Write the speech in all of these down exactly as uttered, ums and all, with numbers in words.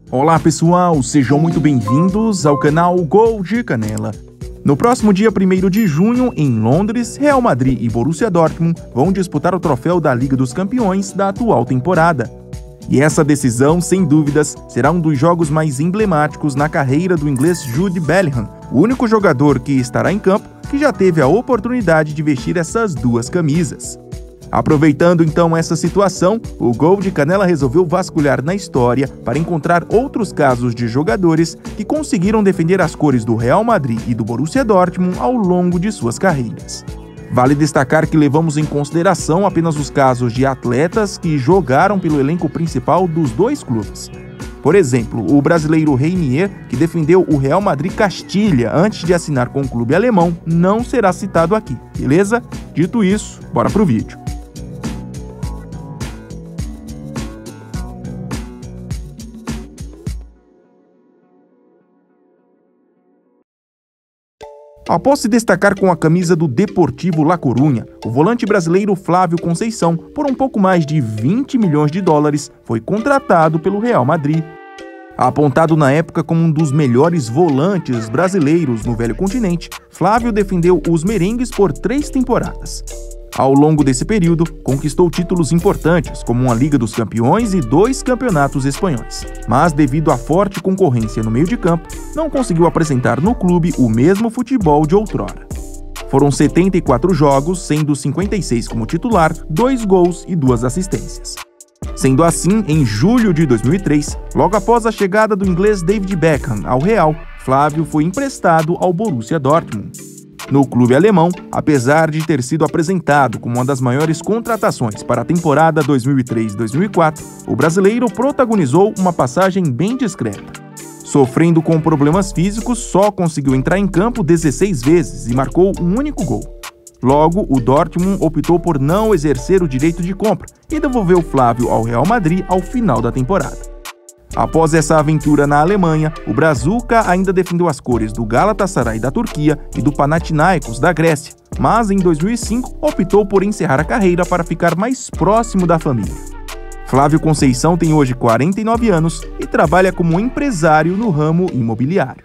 Olá pessoal, sejam muito bem-vindos ao canal Gol de Canela. No próximo dia primeiro de junho, em Londres, Real Madrid e Borussia Dortmund vão disputar o troféu da Liga dos Campeões da atual temporada. E essa decisão, sem dúvidas, será um dos jogos mais emblemáticos na carreira do inglês Jude Bellingham, o único jogador que estará em campo que já teve a oportunidade de vestir essas duas camisas. Aproveitando então essa situação, o Gol de Canela resolveu vasculhar na história para encontrar outros casos de jogadores que conseguiram defender as cores do Real Madrid e do Borussia Dortmund ao longo de suas carreiras. Vale destacar que levamos em consideração apenas os casos de atletas que jogaram pelo elenco principal dos dois clubes. Por exemplo, o brasileiro Reinier, que defendeu o Real Madrid Castilha antes de assinar com o clube alemão, não será citado aqui, beleza? Dito isso, bora pro vídeo. Após se destacar com a camisa do Deportivo La Coruña, o volante brasileiro Flávio Conceição, por um pouco mais de vinte milhões de dólares, foi contratado pelo Real Madrid. Apontado na época como um dos melhores volantes brasileiros no velho continente, Flávio defendeu os merengues por três temporadas. Ao longo desse período, conquistou títulos importantes, como uma Liga dos Campeões e dois campeonatos espanhóis. Mas, devido à forte concorrência no meio de campo, não conseguiu apresentar no clube o mesmo futebol de outrora. Foram setenta e quatro jogos, sendo cinquenta e seis como titular, dois gols e duas assistências. Sendo assim, em julho de dois mil e três, logo após a chegada do inglês David Beckham ao Real, Flávio foi emprestado ao Borussia Dortmund. No clube alemão, apesar de ter sido apresentado como uma das maiores contratações para a temporada dois mil e três dois mil e quatro, o brasileiro protagonizou uma passagem bem discreta. Sofrendo com problemas físicos, só conseguiu entrar em campo dezesseis vezes e marcou um único gol. Logo, o Dortmund optou por não exercer o direito de compra e devolveu Flávio ao Real Madrid ao final da temporada. Após essa aventura na Alemanha, o Brazuca ainda defendeu as cores do Galatasaray da Turquia e do Panathinaikos da Grécia, mas em dois mil e cinco optou por encerrar a carreira para ficar mais próximo da família. Flávio Conceição tem hoje quarenta e nove anos e trabalha como empresário no ramo imobiliário.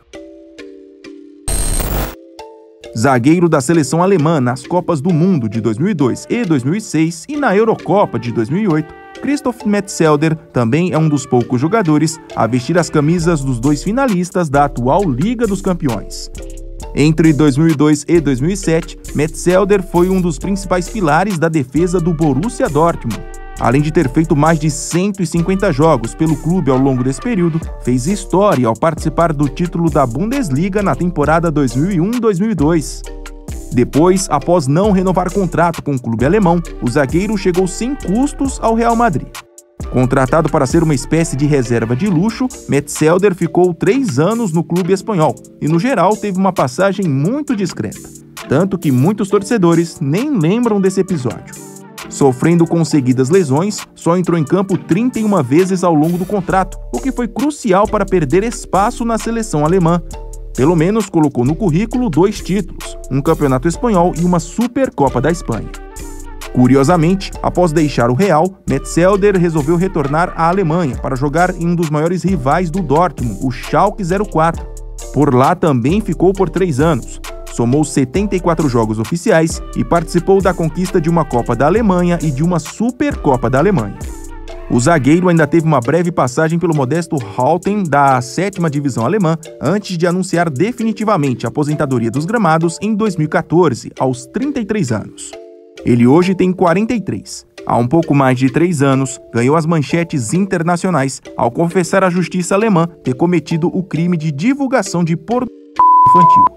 Zagueiro da seleção alemã nas Copas do Mundo de dois mil e dois e dois mil e seis e na Eurocopa de dois mil e oito, Christoph Metzelder também é um dos poucos jogadores a vestir as camisas dos dois finalistas da atual Liga dos Campeões. Entre dois mil e dois e dois mil e sete, Metzelder foi um dos principais pilares da defesa do Borussia Dortmund. Além de ter feito mais de cento e cinquenta jogos pelo clube ao longo desse período, fez história ao participar do título da Bundesliga na temporada dois mil e um dois mil e dois. Depois, após não renovar contrato com o clube alemão, o zagueiro chegou sem custos ao Real Madrid. Contratado para ser uma espécie de reserva de luxo, Metzelder ficou três anos no clube espanhol e, no geral, teve uma passagem muito discreta, tanto que muitos torcedores nem lembram desse episódio. Sofrendo com seguidas lesões, só entrou em campo trinta e uma vezes ao longo do contrato, o que foi crucial para perder espaço na seleção alemã. Pelo menos colocou no currículo dois títulos, um campeonato espanhol e uma Supercopa da Espanha. Curiosamente, após deixar o Real, Metzelder resolveu retornar à Alemanha para jogar em um dos maiores rivais do Dortmund, o Schalke zero quatro. Por lá também ficou por três anos. Somou setenta e quatro jogos oficiais e participou da conquista de uma Copa da Alemanha e de uma Supercopa da Alemanha. O zagueiro ainda teve uma breve passagem pelo modesto Halten da sétima divisão alemã, antes de anunciar definitivamente a aposentadoria dos gramados em dois mil e quatorze, aos trinta e três anos. Ele hoje tem quarenta e três. Há um pouco mais de três anos, ganhou as manchetes internacionais ao confessar à justiça alemã ter cometido o crime de divulgação de pornografia infantil.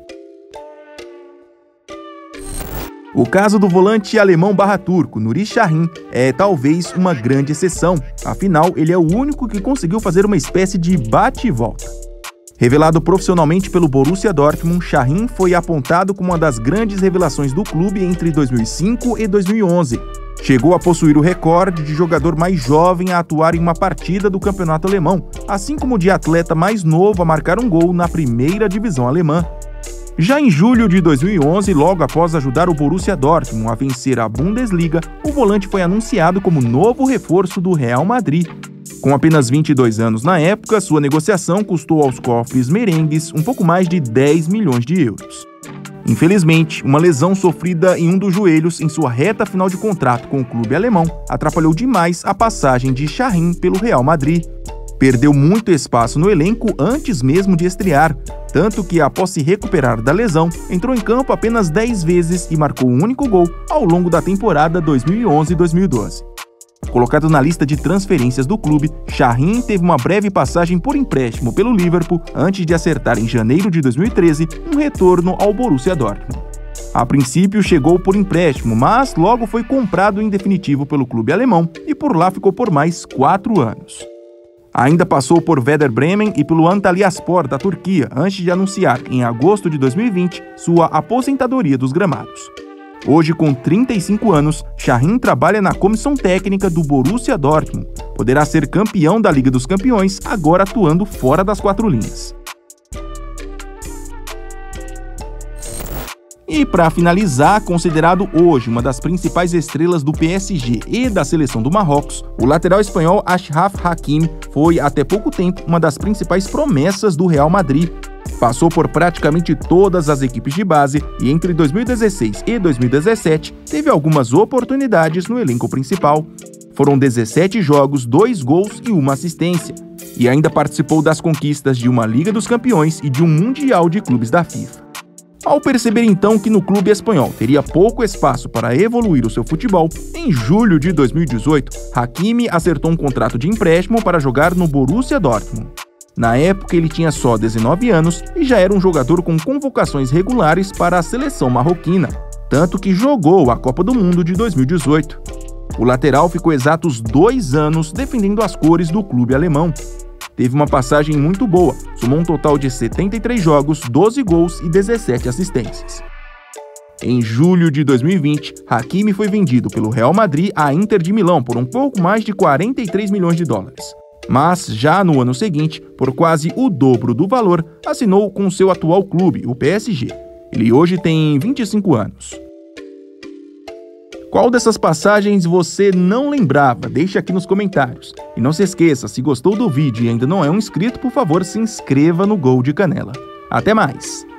O caso do volante alemão barra turco, Nuri Sahin, é talvez uma grande exceção, afinal ele é o único que conseguiu fazer uma espécie de bate e volta. Revelado profissionalmente pelo Borussia Dortmund, Sahin foi apontado como uma das grandes revelações do clube entre dois mil e cinco e dois mil e onze. Chegou a possuir o recorde de jogador mais jovem a atuar em uma partida do campeonato alemão, assim como de atleta mais novo a marcar um gol na primeira divisão alemã. Já em julho de dois mil e onze, logo após ajudar o Borussia Dortmund a vencer a Bundesliga, o volante foi anunciado como novo reforço do Real Madrid. Com apenas vinte e dois anos na época, sua negociação custou aos cofres merengues um pouco mais de dez milhões de euros. Infelizmente, uma lesão sofrida em um dos joelhos em sua reta final de contrato com o clube alemão atrapalhou demais a passagem de Şahin pelo Real Madrid. Perdeu muito espaço no elenco antes mesmo de estrear, tanto que, após se recuperar da lesão, entrou em campo apenas dez vezes e marcou um único gol ao longo da temporada dois mil e onze dois mil e doze. Colocado na lista de transferências do clube, Şahin teve uma breve passagem por empréstimo pelo Liverpool antes de acertar em janeiro de dois mil e treze um retorno ao Borussia Dortmund. A princípio chegou por empréstimo, mas logo foi comprado em definitivo pelo clube alemão e por lá ficou por mais quatro anos. Ainda passou por Werder Bremen e pelo Antalyaspor da Turquia antes de anunciar, em agosto de dois mil e vinte, sua aposentadoria dos gramados. Hoje, com trinta e cinco anos, Şahin trabalha na comissão técnica do Borussia Dortmund. Poderá ser campeão da Liga dos Campeões, agora atuando fora das quatro linhas. E para finalizar, considerado hoje uma das principais estrelas do P S G e da seleção do Marrocos, o lateral espanhol Achraf Hakimi foi até pouco tempo uma das principais promessas do Real Madrid. Passou por praticamente todas as equipes de base e entre dois mil e dezesseis e dois mil e dezessete teve algumas oportunidades no elenco principal. Foram dezessete jogos, dois gols e uma assistência. E ainda participou das conquistas de uma Liga dos Campeões e de um Mundial de Clubes da FIFA. Ao perceber então que no clube espanhol teria pouco espaço para evoluir o seu futebol, em julho de dois mil e dezoito, Hakimi acertou um contrato de empréstimo para jogar no Borussia Dortmund. Na época, ele tinha só dezenove anos e já era um jogador com convocações regulares para a seleção marroquina, tanto que jogou a Copa do Mundo de dois mil e dezoito. O lateral ficou exatos dois anos defendendo as cores do clube alemão. Teve uma passagem muito boa, somou um total de setenta e três jogos, doze gols e dezessete assistências. Em julho de dois mil e vinte, Hakimi foi vendido pelo Real Madrid à Inter de Milão por um pouco mais de quarenta e três milhões de dólares. Mas, já no ano seguinte, por quase o dobro do valor, assinou com seu atual clube, o P S G. Ele hoje tem vinte e cinco anos. Qual dessas passagens você não lembrava? Deixe aqui nos comentários. E não se esqueça, se gostou do vídeo e ainda não é um inscrito, por favor, se inscreva no Gol de Canela. Até mais!